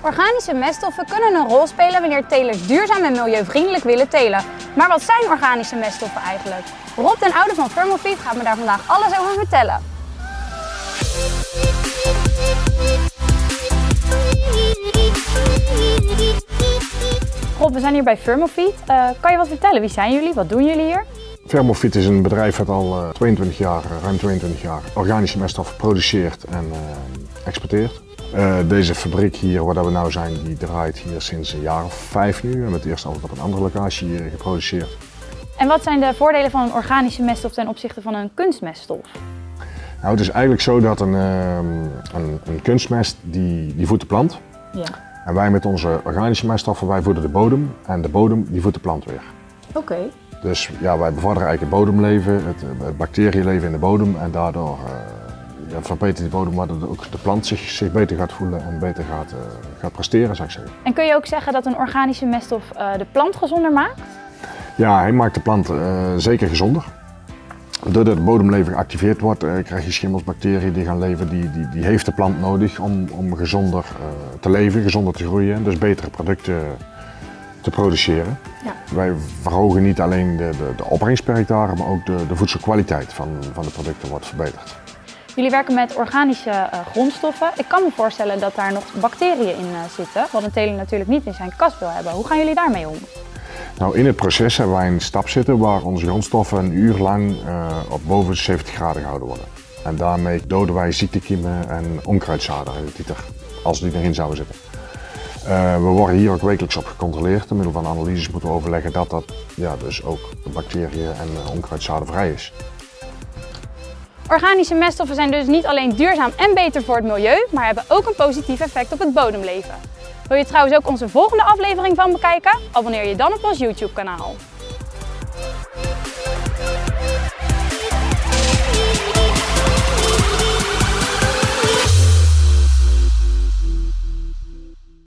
Organische meststoffen kunnen een rol spelen wanneer telers duurzaam en milieuvriendelijk willen telen. Maar wat zijn organische meststoffen eigenlijk? Rob den Oude van Firmofeed gaat me daar vandaag alles over vertellen. Rob, we zijn hier bij Firmofeed. Kan je wat vertellen? Wie zijn jullie? Wat doen jullie hier? Firmofeed is een bedrijf dat al ruim 22 jaar organische meststoffen produceert en exporteert. Deze fabriek hier, waar we nu zijn, die draait hier sinds een jaar of 5 nu. We hebben het eerst altijd op een andere locatie geproduceerd. En wat zijn de voordelen van een organische meststof ten opzichte van een kunstmeststof? Nou, het is eigenlijk zo dat een kunstmest die voedt de plant. Ja. En wij met onze organische meststoffen, wij voeden de bodem en de bodem die voedt de plant weer. Oké. Dus ja, wij bevorderen eigenlijk het bodemleven, het bacteriënleven in de bodem en daardoor verbetert die bodem waardoor ook de plant zich beter gaat voelen en beter gaat presteren, zou ik zeggen. En kun je ook zeggen dat een organische meststof de plant gezonder maakt? Ja, hij maakt de plant zeker gezonder. Doordat het bodemleven geactiveerd wordt, krijg je schimmels, bacteriën die gaan leven. Die heeft de plant nodig om gezonder te leven, gezonder te groeien, dus betere producten te produceren. Ja. Wij verhogen niet alleen de opbrengst per hectare, maar ook de voedselkwaliteit van de producten wordt verbeterd. Jullie werken met organische grondstoffen. Ik kan me voorstellen dat daar nog bacteriën in zitten, wat een teler natuurlijk niet in zijn kast wil hebben. Hoe gaan jullie daarmee om? Nou, in het proces hebben wij een stap zitten waar onze grondstoffen een uur lang op boven 70 graden gehouden worden. En daarmee doden wij ziektekiemen en onkruidzaden als die erin zouden zitten. We worden hier ook wekelijks op gecontroleerd. Door middel van analyses moeten we overleggen dat dus ook de bacteriën en onkruidzaden vrij is. Organische meststoffen zijn dus niet alleen duurzaam en beter voor het milieu, maar hebben ook een positief effect op het bodemleven. Wil je trouwens ook onze volgende aflevering van bekijken? Abonneer je dan op ons YouTube kanaal.